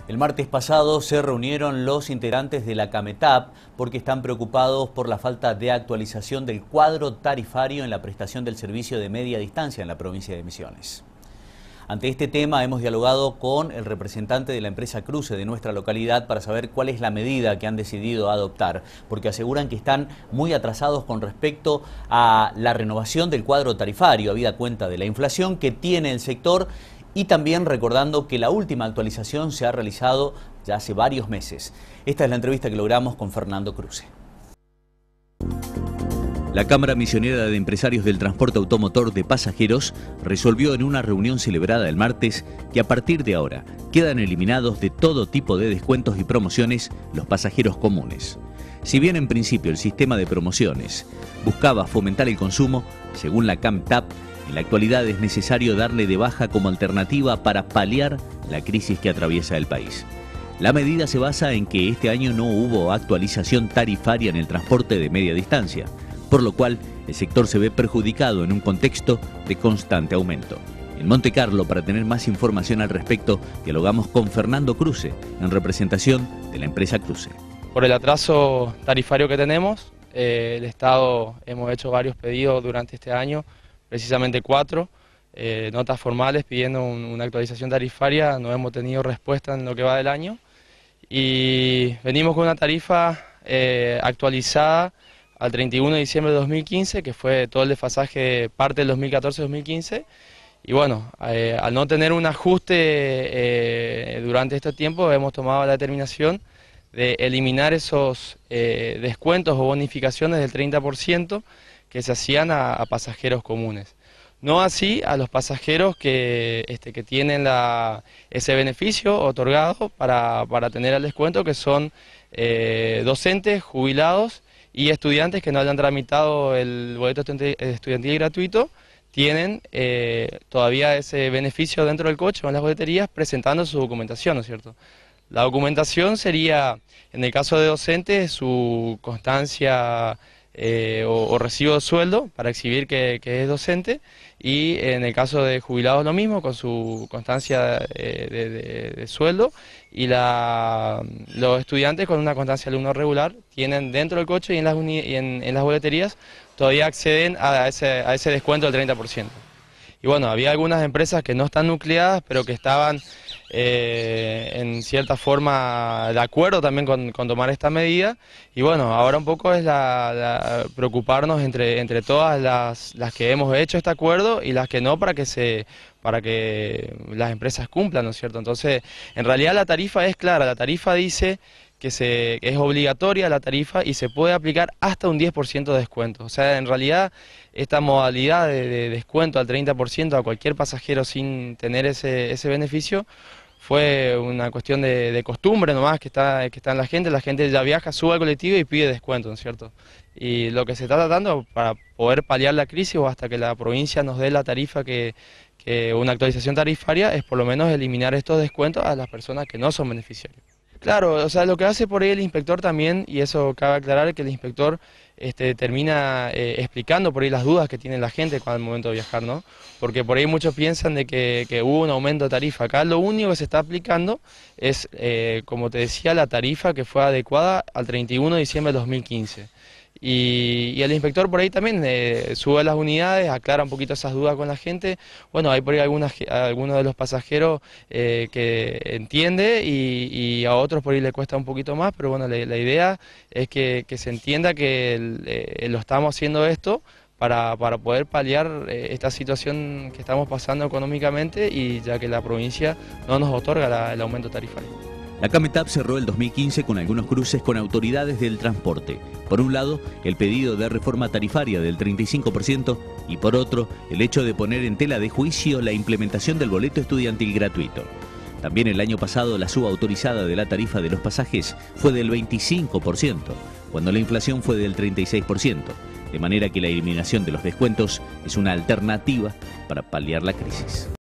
El martes pasado se reunieron los integrantes de la CAMETAP porque están preocupados por la falta de actualización del cuadro tarifario en la prestación del servicio de media distancia en la provincia de Misiones. Ante este tema hemos dialogado con el representante de la empresa Cruce de nuestra localidad para saber cuál es la medida que han decidido adoptar, porque aseguran que están muy atrasados con respecto a la renovación del cuadro tarifario, habida cuenta de la inflación que tiene el sector y también recordando que la última actualización se ha realizado ya hace varios meses. Esta es la entrevista que logramos con Fernando Cruce. La Cámara Misionera de Empresarios del Transporte Automotor de Pasajeros resolvió en una reunión celebrada el martes que a partir de ahora quedan eliminados de todo tipo de descuentos y promociones los pasajeros comunes. Si bien en principio el sistema de promociones buscaba fomentar el consumo, según la CAMETAP, en la actualidad es necesario darle de baja como alternativa para paliar la crisis que atraviesa el país. La medida se basa en que este año no hubo actualización tarifaria en el transporte de media distancia, por lo cual el sector se ve perjudicado en un contexto de constante aumento. En Monte Carlo, para tener más información al respecto, dialogamos con Fernando Cruce, en representación de la empresa Cruce. Por el atraso tarifario que tenemos, el Estado hemos hecho varios pedidos durante este año, precisamente 4 notas formales pidiendo una actualización tarifaria. No hemos tenido respuesta en lo que va del año y venimos con una tarifa actualizada al 31 de diciembre de 2015, que fue todo el desfasaje parte del 2014-2015, y bueno, al no tener un ajuste durante este tiempo hemos tomado la determinación de eliminar esos descuentos o bonificaciones del 30% que se hacían a pasajeros comunes. No así a los pasajeros que tienen ese beneficio otorgado para tener el descuento, que son docentes, jubilados y estudiantes que no hayan tramitado el boleto estudiantil gratuito, tienen todavía ese beneficio dentro del coche o en las boleterías presentando su documentación, ¿no es cierto? La documentación sería, en el caso de docentes, su constancia o recibo de sueldo para exhibir que es docente, y en el caso de jubilados lo mismo, con su constancia de sueldo, y los estudiantes con una constancia de alumno regular tienen dentro del coche y en las boleterías todavía acceden a ese descuento del 30%. Y bueno, había algunas empresas que no están nucleadas, pero que estaban en cierta forma de acuerdo también con tomar esta medida. Y bueno, ahora un poco es preocuparnos entre todas las que hemos hecho este acuerdo y las que no, para que las empresas cumplan, ¿no es cierto? Entonces, en realidad la tarifa es clara, la tarifa dice que es obligatoria la tarifa y se puede aplicar hasta un 10% de descuento. O sea, en realidad esta modalidad de descuento al 30% a cualquier pasajero sin tener ese beneficio fue una cuestión de costumbre nomás que está en la gente ya viaja, sube al colectivo y pide descuento, ¿no es cierto? Y lo que se está tratando para poder paliar la crisis o hasta que la provincia nos dé la tarifa que una actualización tarifaria es por lo menos eliminar estos descuentos a las personas que no son beneficiarios. Claro, o sea, lo que hace por ahí el inspector también, y eso cabe aclarar, que el inspector termina explicando por ahí las dudas que tiene la gente al momento de viajar, ¿no? Porque por ahí muchos piensan de que hubo un aumento de tarifa. Acá lo único que se está aplicando es, como te decía, la tarifa que fue adecuada al 31 de diciembre de 2015. Y el inspector por ahí también sube las unidades, aclara un poquito esas dudas con la gente. Bueno, hay por ahí algunos de los pasajeros que entiende y a otros por ahí le cuesta un poquito más, pero bueno, la idea es que se entienda que lo estamos haciendo esto para poder paliar esta situación que estamos pasando económicamente, y ya que la provincia no nos otorga el aumento tarifario. La CAMETAP cerró el 2015 con algunos cruces con autoridades del transporte. Por un lado, el pedido de reforma tarifaria del 35% y por otro, el hecho de poner en tela de juicio la implementación del boleto estudiantil gratuito. También el año pasado la suba autorizada de la tarifa de los pasajes fue del 25%, cuando la inflación fue del 36%, de manera que la eliminación de los descuentos es una alternativa para paliar la crisis.